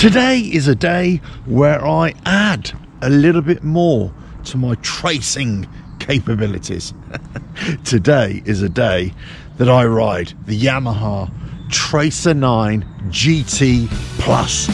Today is a day where I add a little bit more to my tracing capabilities. Today is a day that I ride the Yamaha Tracer 9 GT Plus.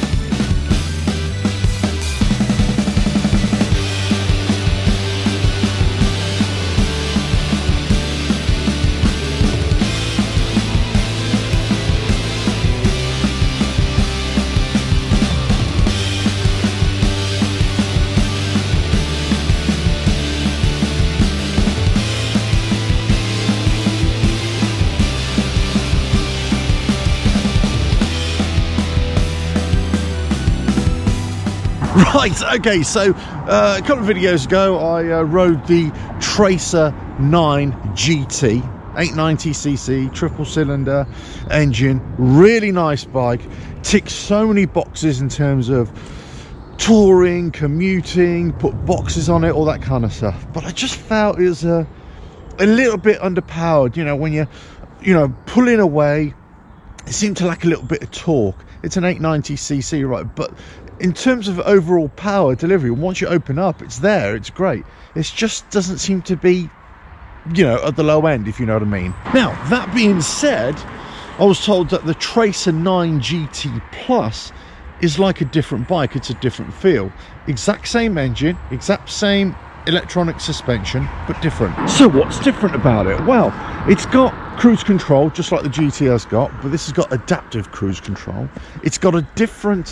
Right, okay, so a couple of videos ago I rode the Tracer 9 GT, 890cc, triple cylinder engine, really nice bike, ticks so many boxes in terms of touring, commuting, put boxes on it, all that kind of stuff. But I just felt it was a little bit underpowered, you know, when you're pulling away, it seemed to lack a little bit of torque. It's an 890cc, right, but in terms of overall power delivery, once you open up, it's there, it's great. It just doesn't seem to be, you know, at the low end, if you know what I mean. Now, that being said, I was told that the Tracer 9 GT Plus is like a different bike. It's a different feel. Exact same engine, exact same electronic suspension, but different. So what's different about it? Well, it's got cruise control, just like the GT has got, but this has got adaptive cruise control. It's got a different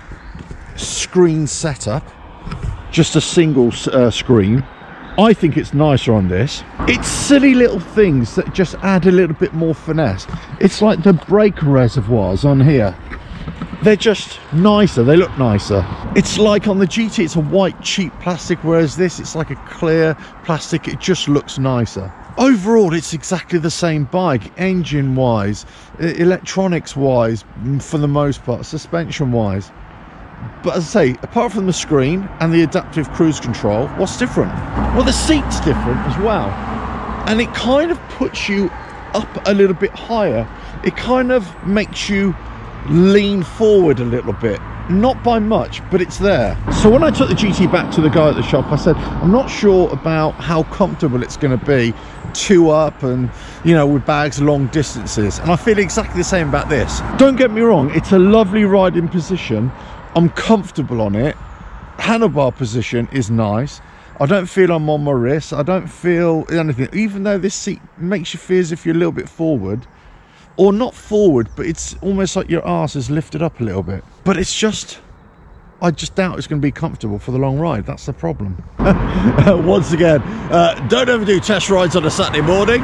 screen setup, just a single screen. I think it's nicer on this. It's silly little things that just add a little bit more finesse. It's like the brake reservoirs on here, they're just nicer, they look nicer. It's like on the GT it's a white cheap plastic, whereas this it's like a clear plastic. It just looks nicer. Overall it's exactly the same bike, engine wise, electronics wise, for the most part, suspension wise. But as I say, apart from the screen and the adaptive cruise control, what's different? Well, the seat's different as well, and it kind of puts you up a little bit higher. It kind of makes you lean forward a little bit, not by much, but it's there. So when I took the GT back to the guy at the shop, I said I'm not sure about how comfortable it's going to be two up and, you know, with bags long distances, and I feel exactly the same about this. Don't get me wrong, it's a lovely riding position. I'm comfortable on it. Handlebar position is nice. I don't feel I'm on my wrist. I don't feel anything, even though this seat makes you feel as if you're a little bit forward, or not forward, but it's almost like your arse is lifted up a little bit. But it's just, I just doubt it's going to be comfortable for the long ride. That's the problem. Once again, don't ever do test rides on a Saturday morning.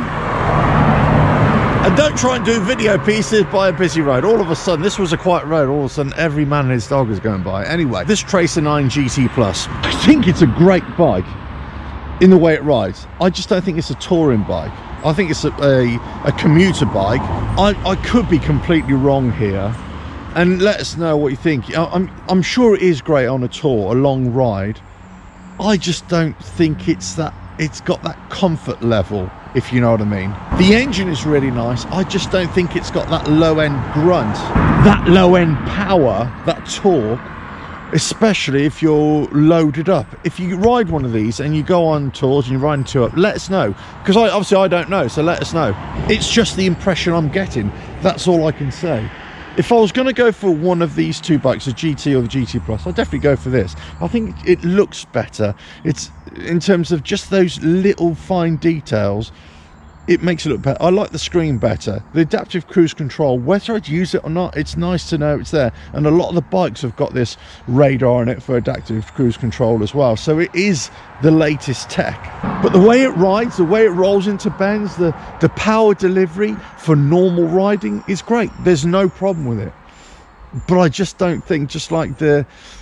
And don't try and do video pieces by a busy road. All of a sudden, this was a quiet road, all of a sudden every man and his dog is going by. Anyway, this Tracer 9 GT Plus, I think it's a great bike in the way it rides. I just don't think it's a touring bike. I think it's a commuter bike. I could be completely wrong here, and let us know what you think. I'm sure it is great on a tour, a long ride. I just don't think it's got that comfort level, if you know what I mean. The engine is really nice. I just don't think it's got that low end grunt, that low end power, that torque, especially if you're loaded up. If you ride one of these and you go on tours and you're riding two up, let us know, because obviously I don't know, so let us know. It's just the impression I'm getting, that's all I can say. If I was going to go for one of these two bikes, the GT or the GT Plus, I'd definitely go for this. I think it looks better. It's, in terms of just those little fine details, it makes it look better. I like the screen better. The adaptive cruise control, whether I'd use it or not, it's nice to know it's there. And a lot of the bikes have got this radar on it for adaptive cruise control as well. So it is the latest tech. But the way it rides, the way it rolls into bends, the power delivery for normal riding is great. There's no problem with it. But I just don't think, just like the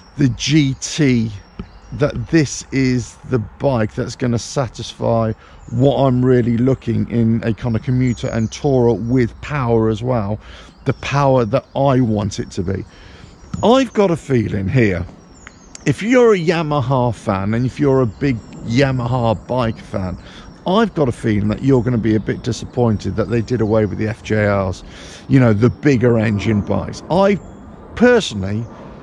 GT, that this is the bike that's going to satisfy what I'm really looking in a kind of commuter and tourer with power as well, the power that I want it to be. I've got a feeling here, if you're a Yamaha fan and if you're a big Yamaha bike fan, I've got a feeling that you're going to be a bit disappointed that they did away with the FJRs, you know, the bigger engine bikes. I personally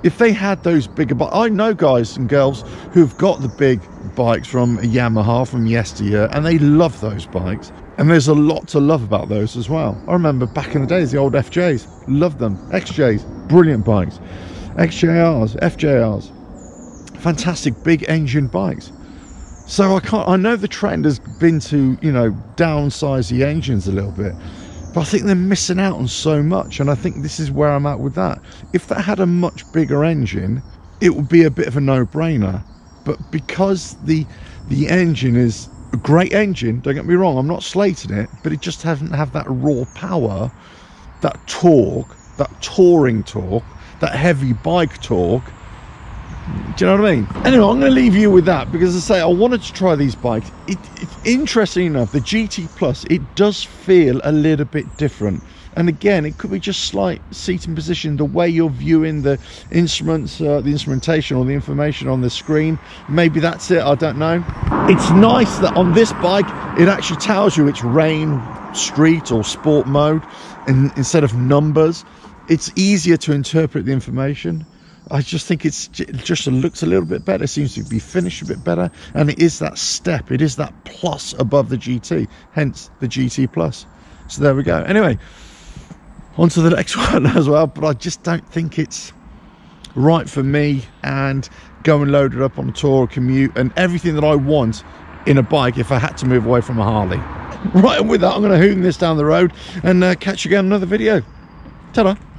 if they had those bigger bikes, I know guys and girls who've got the big bikes from Yamaha from yesteryear, and they love those bikes. And there's a lot to love about those as well. I remember back in the days, the old FJs, loved them. XJs, brilliant bikes. XJRs, FJRs, fantastic big engine bikes. So I know the trend has been to, you know, downsize the engines a little bit, but I think they're missing out on so much, and I think this is where I'm at with that. If that had a much bigger engine, it would be a bit of a no-brainer. But because the engine is a great engine, don't get me wrong, I'm not slating it, but it just doesn't have that raw power, that torque, that touring torque, that heavy bike torque. Do you know what I mean? Anyway, I'm going to leave you with that, because as I say, I wanted to try these bikes. It's interesting enough, the GT Plus, it does feel a little bit different. And again, it could be just slight seating position, the way you're viewing the instruments, the instrumentation or the information on the screen. Maybe that's it, I don't know. It's nice that on this bike, it actually tells you it's rain, street or sport mode, and instead of numbers. It's easier to interpret the information. I just think it just looks a little bit better, seems to be finished a bit better, and it is that step, it is that plus above the GT, hence the GT Plus. So there we go. Anyway, on to the next one as well, but I just don't think it's right for me, and go and load it up on a tour or commute and everything that I want in a bike if I had to move away from a Harley. Right, and with that, I'm going to hoon this down the road and catch you again in another video. Ta-da!